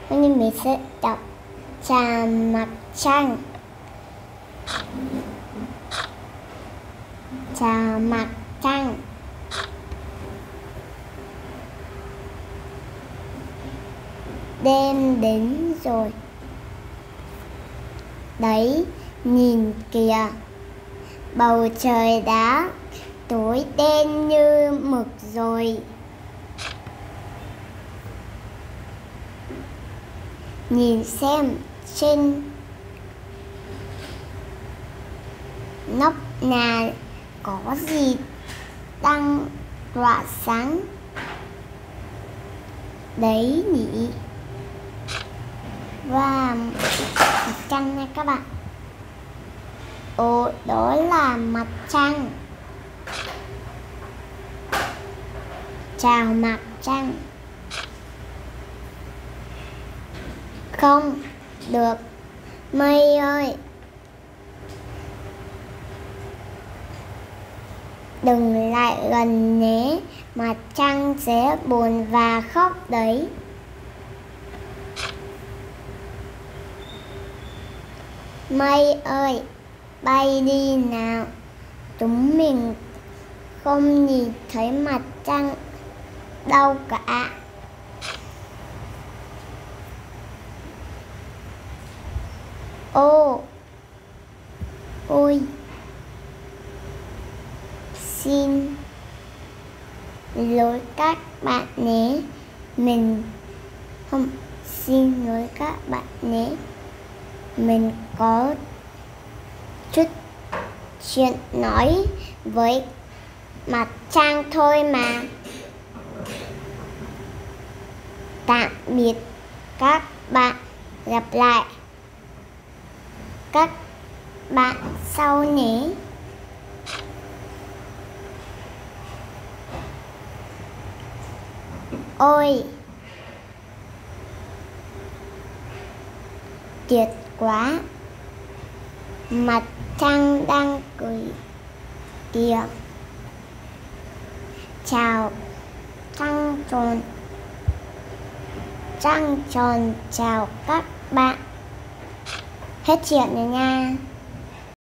Hôm nay mình sẽ đọc Chào mặt trăng. Chào mặt trăng. Đêm đến rồi. Đấy, nhìn kìa. Bầu trời đã tối đen như mực rồi. Nhìn xem trên nóc nhà có gì đang tỏa sáng đấy nhỉ? Và mặt trăng nha các bạn. Ồ, đó là mặt trăng. Chào mặt trăng. Không được mây ơi, đừng lại gần nhé, mặt trăng sẽ buồn và khóc đấy. Mây ơi, bay đi nào, chúng mình không nhìn thấy mặt trăng đâu cả. Ôi, xin lỗi các bạn nhé. Xin lỗi các bạn nhé. Mình có chút chuyện nói với mặt trăng thôi mà. Tạm biệt các bạn, gặp lại các bạn sau nhé. Ôi, tuyệt quá, mặt trăng đang cười kìa. Chào trăng tròn. Trăng tròn chào các bạn. Hết chuyện rồi nha.